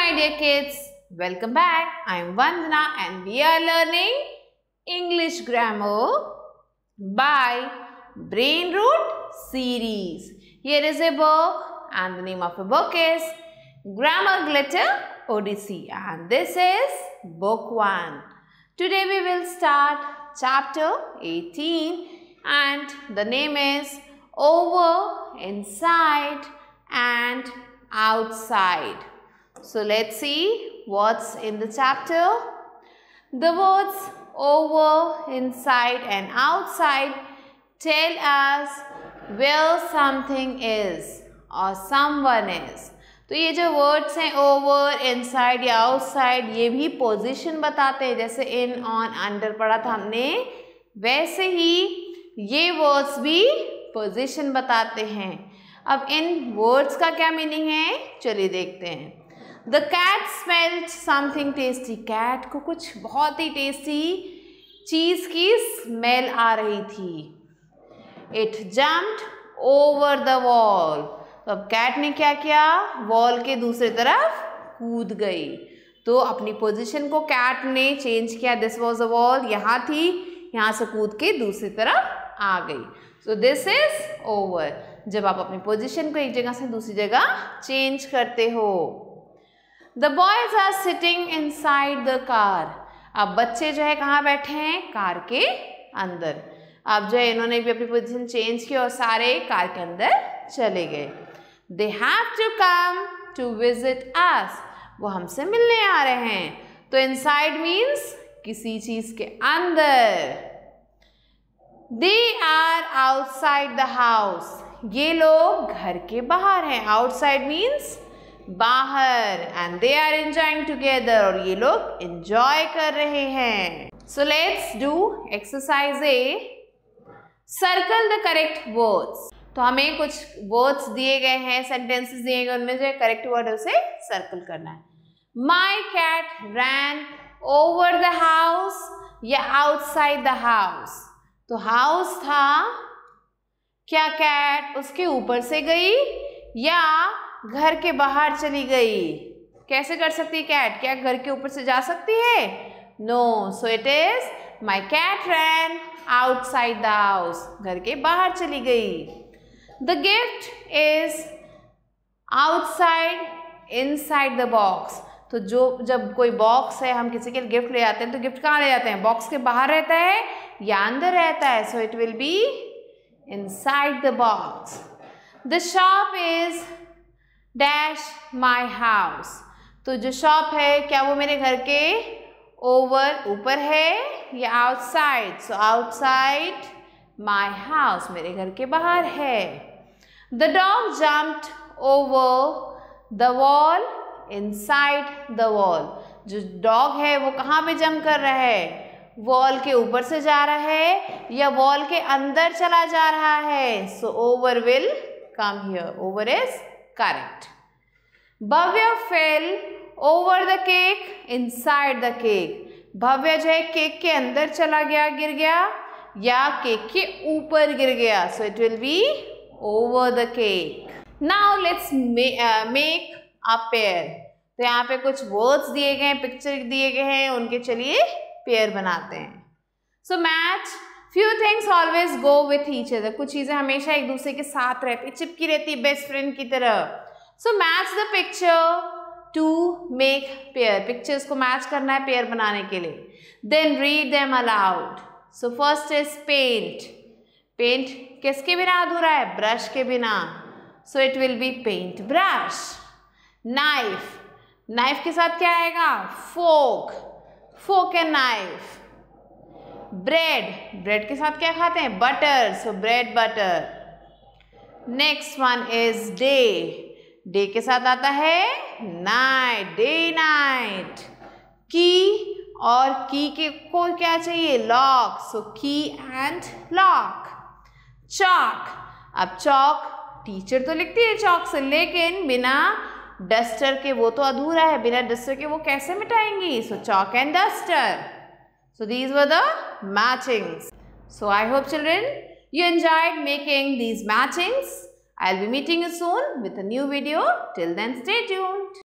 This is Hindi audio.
my dear kids, welcome back. I am Vandana and we are learning English grammar by Brain Root series. Here is a book and the name of the book is Grammar Glitter Odyssey and this is book 1. Today we will start chapter 18 and the name is Over, Inside and Outside. So let's see what's in the chapter. The words over, inside and outside tell us where something is or someone is. तो ये जो वर्ड्स हैं ओवर, इनसाइड या आउटसाइड ये भी पोजीशन बताते हैं. जैसे इन, ऑन, अंडर पढ़ा था हमने, वैसे ही ये वर्ड्स भी पोजीशन बताते हैं. अब इन वर्ड्स का क्या मीनिंग है चलिए देखते हैं. The cat smelled something tasty. Cat को कुछ बहुत ही टेस्टी चीज़ की स्मेल आ रही थी. It jumped over the wall. तो अब कैट ने क्या किया, वॉल के दूसरी तरफ कूद गई. तो अपनी पोजीशन को कैट ने चेंज किया. दिस वॉज अ वॉल, यहाँ थी, यहाँ से कूद के दूसरी तरफ आ गई. So this is over. जब आप अपनी पोजीशन को एक जगह से दूसरी जगह चेंज करते हो. The boys are sitting inside the car. अब बच्चे जो है कहाँ बैठे हैं, कार के अंदर. अब जो है इन्होंने भी अपनी पोजीशन चेंज की और सारे कार के अंदर चले गए. They have to come to visit us. वो हमसे मिलने आ रहे हैं. तो inside means किसी चीज के अंदर. They are outside the house. ये लोग घर के बाहर हैं. Outside means बाहर. And they are enjoying together. और ये लोग एंजॉय कर रहे हैं. So let's do exercise A. Circle the correct words. तो हमें कुछ वर्ड्स दिए गए हैं, सेंटेंसेस दिए गए, उनमें जो करेक्ट वर्ड है उसे सर्कल करना है. My cat ran over the house या आउटसाइड द हाउस. तो हाउस था, क्या कैट उसके ऊपर से गई या घर के बाहर चली गई. कैसे कर सकती है कैट, क्या घर के ऊपर से जा सकती है? No. So it is my cat ran outside the house. घर के बाहर चली गई. The gift is outside inside the box. तो जब कोई बॉक्स है, हम किसी के लिए गिफ्ट ले आते हैं तो गिफ्ट कहाँ ले जाते हैं, बॉक्स के बाहर रहता है या अंदर रहता है. So it will be inside the box. The shop is dash my house. तो जो शॉप है क्या वो मेरे घर के ओवर ऊपर है या outside. So outside my house, मेरे घर के बाहर है. The dog jumped over the wall inside the wall. जो डॉग है वो कहाँ पे जंप कर रहा है, वॉल के ऊपर से जा रहा है या वॉल के अंदर चला जा रहा है. So over will come here. Over is correct. Bhavya fell over the cake inside the cake. Bhavya जो है केक के अंदर चला गया, गिर गया, या केक के ऊपर गिर गया. So it will be over the cake. Now let's make a pair. तो यहाँ पे कुछ words दिए गए हैं, पिक्चर दिए गए हैं, उनके चलिए पेयर बनाते हैं. So match. Few things always go with each other. कुछ चीज़ें हमेशा एक दूसरे के साथ रहती, चिपकी रहती, बेस्ट फ्रेंड की तरह. So match the picture to make pair. Pictures को मैच करना है पेयर बनाने के लिए. Then read them aloud. So first is paint. Paint किसके बिना अधूरा है, ब्रश के बिना. So it will be paint brush. Knife. Knife के साथ क्या आएगा, fork. Fork and knife. Bread. Bread के साथ क्या खाते हैं, butter. So bread butter. Next one is day. Day के साथ आता है नाइट, डे नाइट. की और की के को क्या चाहिए, lock. So key and lock. Chalk. अब चॉक टीचर तो लिखती है चॉक से, लेकिन बिना डस्टर के वो तो अधूरा है. बिना डस्टर के वो कैसे मिटाएंगी. So chalk and duster. So these were the matchings. So I hope children you enjoyed making these matchings. I'll be meeting you soon with a new video. Till then stay tuned.